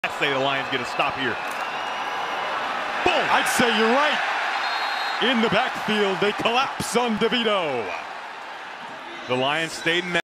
I'd say the Lions get a stop here. Boom! I'd say you're right. In the backfield, they collapse on DeVito. The Lions stayed in that.